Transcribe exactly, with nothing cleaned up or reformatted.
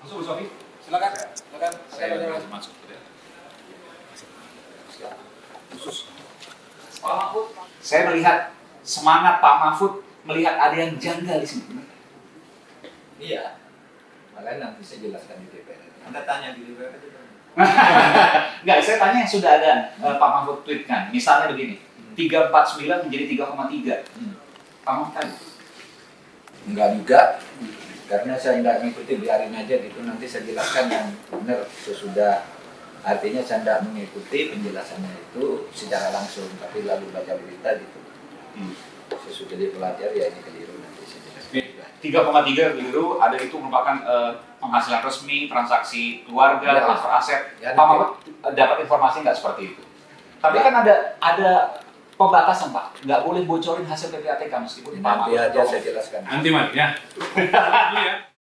Masuk, Bu Sofi. Silakan, silakan. Saya Silakan. masuk ya. Khusus. Pak Mahfud, saya melihat semangat Pak Mahfud melihat ada yang janggal di sini. Iya. Makanya nanti saya jelaskan di D P R. Anda tanya di D P R aja. Enggak, saya tanya yang sudah ada uh, Pak Mahfud tweetkan. Misalnya begini, tiga ratus empat puluh sembilan menjadi tiga koma tiga. Hmm. Pak Mahfud tadi? Enggak juga. Karena saya tidak mengikuti, biarin aja gitu. Nanti saya jelaskan yang benar sesudah. Artinya saya tidak mengikuti penjelasannya itu secara langsung, tapi lalu baca berita gitu. Hmm. Sesudah dia belajar ya ini keliru, nanti saya jelaskan. tiga koma tiga keliru, ada itu merupakan uh, penghasilan resmi, transaksi keluarga, ya, transfer aset. Ya, Pak Mahfud dapat informasi nggak seperti itu? Tapi ya, kan ada ada pembatasan Pak, nggak boleh bocorin hasil P P A T K meskipun nanti aja saya jelaskan. Nanti Mas ya.